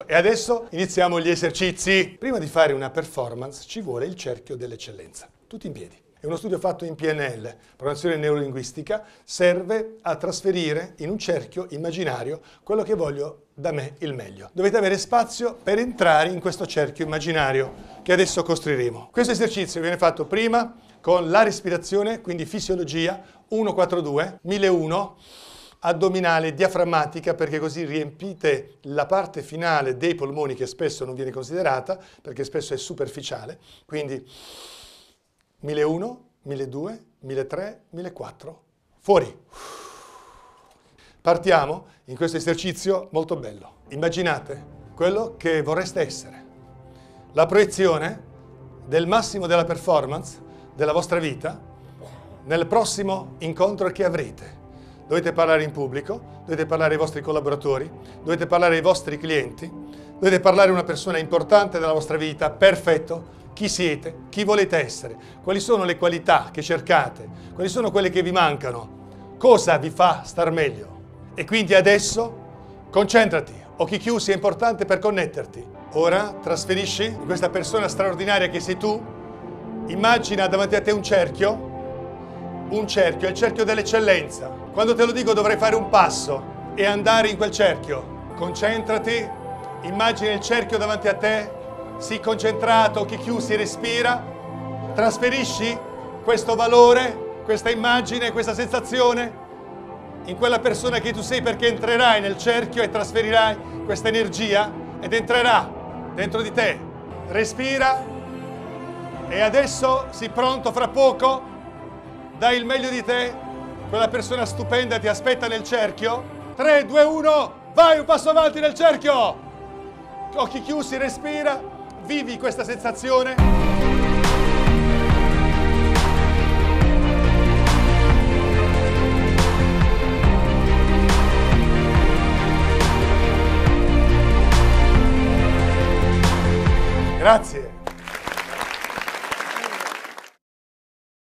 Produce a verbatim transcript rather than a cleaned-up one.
E adesso iniziamo gli esercizi. Prima di fare una performance ci vuole il cerchio dell'eccellenza. Tutti in piedi. È uno studio fatto in P N L, programmazione neurolinguistica, serve a trasferire in un cerchio immaginario quello che voglio da me il meglio. Dovete avere spazio per entrare in questo cerchio immaginario che adesso costruiremo. Questo esercizio viene fatto prima con la respirazione, quindi fisiologia, uno quattro due, mille uno, addominale, diaframmatica, perché così riempite la parte finale dei polmoni che spesso non viene considerata, perché spesso è superficiale, quindi mille uno, mille due, mille tre, mille quattro, fuori. Partiamo in questo esercizio molto bello. Immaginate quello che vorreste essere, la proiezione del massimo della performance della vostra vita nel prossimo incontro che avrete. Dovete parlare in pubblico, dovete parlare ai vostri collaboratori, dovete parlare ai vostri clienti, dovete parlare a una persona importante della vostra vita, perfetto. Chi siete? Chi volete essere? Quali sono le qualità che cercate? Quali sono quelle che vi mancano? Cosa vi fa star meglio? E quindi adesso concentrati, occhi chiusi, è importante per connetterti. Ora trasferisci in questa persona straordinaria che sei tu, immagina davanti a te un cerchio, un cerchio, è il cerchio dell'eccellenza. Quando te lo dico dovrai fare un passo e andare in quel cerchio. Concentrati, immagina il cerchio davanti a te, sii concentrato, occhi chiusi, respira, trasferisci questo valore, questa immagine, questa sensazione in quella persona che tu sei, perché entrerai nel cerchio e trasferirai questa energia ed entrerà dentro di te. Respira e adesso sii pronto, fra poco dai il meglio di te, quella persona stupenda ti aspetta nel cerchio. tre, due, uno, vai un passo avanti nel cerchio, occhi chiusi, respira. Vivi questa sensazione. Grazie.